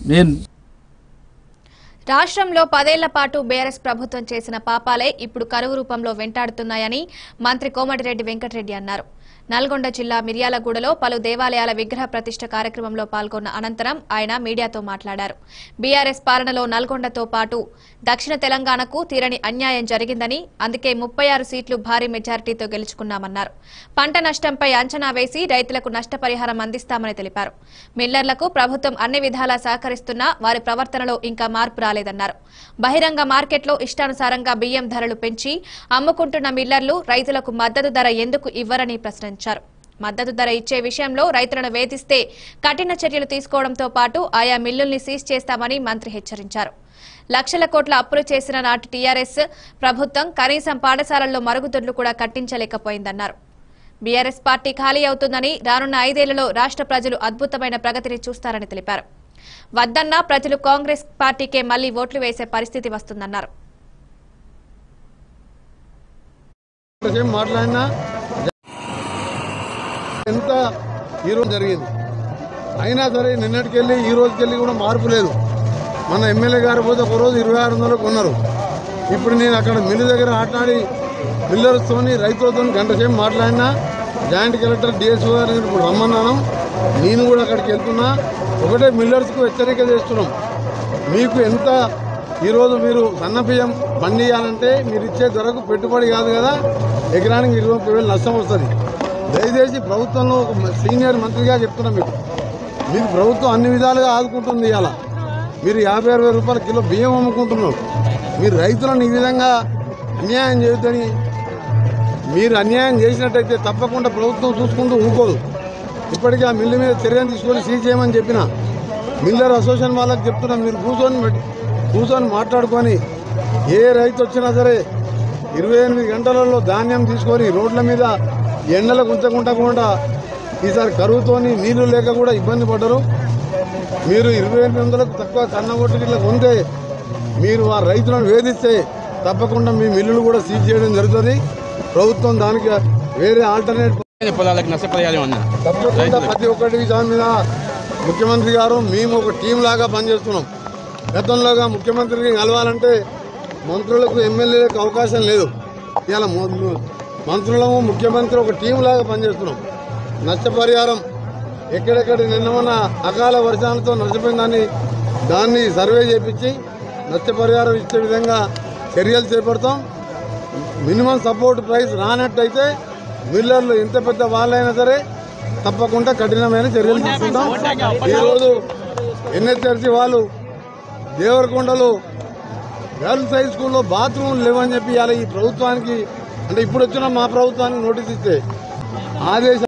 రాష్ట్రంలో 10 ఏళ్ల పాటు బీఆర్ఎస్ ప్రభుత్వం చేసిన పాపాలే ఇప్పుడు కరువు రూపంలో వెంటాడుతున్నాయని మంత్రి కోమటిరెడ్డి వెంకటరెడ్డి అన్నారు. నల్గొండ జిల్లా మిర్యాలగూడలో పలు దేవాలయాల విగ్రహ ప్రతిష్ఠ కార్యక్రమంలో పాల్గొన్న అనంతరం ఆయన మీడియాతో మాట్లాడారు. బీఆర్ఎస్ పాలనలో నల్గొండతో పాటు దక్షిణ తెలంగాణకు తీరని అన్యాయం జరిగిందని, అందుకే 36 సీట్లు భారీ మెజారిటీతో గెలుచుకున్నామన్నారు. పంట నష్టంపై అంచనా వేసి రైతులకు నష్టపరిహారం అందిస్తామని తెలిపారు. మిల్లర్లకు ప్రభుత్వం అన్ని విధాలా సహకరిస్తున్నా వారి ప్రవర్తనలో ఇంకా మార్పు రాలేదన్నారు. బహిరంగ మార్కెట్లో ఇష్టానుసారంగా బియ్యం ధరలు పెంచి అమ్ముకుంటున్న మిల్లర్లు రైతులకు మద్దతు ధర ఎందుకు ఇవ్వరని ప్రశ్నించారు. మద్దతు ధర ఇచ్చే విషయంలో రైతులను వేధిస్తే కఠిన చర్యలు తీసుకోవడంతో పాటు ఆయా మిల్లుల్ని సీజ్ చేస్తామని మంత్రి హెచ్చరించారు. లక్షల కోట్ల అప్పులు చేసిన నాటి టీఆర్ఎస్ ప్రభుత్వం కనీసం పాఠశాలల్లో మరుగుదొడ్లు కూడా కట్టించలేకపోయిందన్నారు. బీఆర్ఎస్ పార్టీ ఖాళీ అవుతుందని, రానున్న 5 ఏళ్లలో రాష్ట్ర ప్రజలు అద్భుతమైన ప్రగతిని చూస్తారని తెలిపారు. వద్దన్నా ప్రజలు కాంగ్రెస్ పార్టీకే మళ్లీ ఓట్లు వేసే పరిస్థితి వస్తుందన్నారు. ఎంత ఈరోజు జరిగింది అయినా సరే నిన్నటికెళ్ళి ఈ రోజుకెళ్ళి కూడా మార్పు లేదు. మన ఎమ్మెల్యే గారు పోతే ఒక రోజు 2600 కొన్నారు. ఇప్పుడు నేను అక్కడ మిల్లు దగ్గర ఆటలాడి మిల్లర్స్తోని రైతులతో గంట సేపు మాట్లాడినా. జాయింట్ కలెక్టర్ డిఎస్ఓ గారిని ఇప్పుడు రమ్మన్నాను. నేను కూడా అక్కడికి వెళ్తున్నా. ఒకటే మిల్లర్స్కు హెచ్చరిక చేస్తున్నాం. మీకు ఎంత ఈరోజు మీరు సన్న బియ్యం పండియాలంటే మీరు ఇచ్చే ధరకు పెట్టుబడి కాదు కదా, ఎకరానికి 20,000 నష్టం వస్తుంది. దయచేసి ప్రభుత్వంలో ఒక సీనియర్ మంత్రిగా చెప్తున్నాం, మీకు ప్రభుత్వం అన్ని విధాలుగా ఆదుకుంటుంది. ఇవాళ మీరు 50-60 రూపాయల కిలో బియ్యం అమ్ముకుంటున్నారు. మీరు రైతులను ఈ విధంగా అన్యాయం చేయొద్దని, మీరు అన్యాయం చేసినట్టయితే తప్పకుండా ప్రభుత్వం చూసుకుంటూ ఊరుకోదు. ఇప్పటికీ ఆ మిల్లు మీద చర్యలు తీసుకొని సీజ్ చేయమని చెప్పిన మిల్లర్ అసోసియేషన్ వాళ్ళకి చెప్తున్నాం. మీరు కూర్చొని మాట్లాడుకొని ఏ రైతు వచ్చినా సరే 28 గంటలలో ధాన్యం తీసుకొని రోడ్ల మీద ఎండలకు ఉంచకుండా ఈసారి కరువుతోని నీళ్లు లేక కూడా ఇబ్బంది పడ్డారు. మీరు 2800కు తక్కువ సన్నగొట్టు గిట్ల కొంటే మీరు ఆ రైతులను వేధిస్తే తప్పకుండా మీ మిల్లులు కూడా సీజ్ చేయడం జరుగుతుంది. ప్రభుత్వం దానికి వేరే ఆల్టర్నేట్ తప్పకుండా ప్రతి ఒక్కటి దాని మీద ముఖ్యమంత్రి గారు మేము ఒక టీం లాగా పనిచేస్తున్నాం. గతంలోగా ముఖ్యమంత్రిని కలవాలంటే మంత్రులకు ఎమ్మెల్యేలకు అవకాశం లేదు. ఇలా మంత్రులము ముఖ్యమంత్రి ఒక టీం లాగా పనిచేస్తున్నాం. నష్టపరిహారం ఎక్కడెక్కడ నిన్న అకాల వర్షాలతో నష్టపోయిన దాన్ని సర్వే చేపించి నష్టపరిహారం ఇచ్చే విధంగా చర్యలు చేపడతాం. మినిమం సపోర్ట్ ప్రైస్ రానట్టయితే మిల్లర్లు ఎంత పెద్ద వాళ్ళైనా సరే తప్పకుండా కఠినమైన చర్యలు తీసుకుంటాం. ఈరోజు ఎన్హెచ్ఆర్సీ వాళ్ళు దేవరకొండలో గర్ల్స్ హై స్కూల్లో బాత్రూమ్లు లేవని చెప్పి ఇలా ఈ ప్రభుత్వానికి, అంటే ఇప్పుడు వచ్చిన మా ప్రభుత్వానికి నోటీస్ ఇస్తే ఆదేశం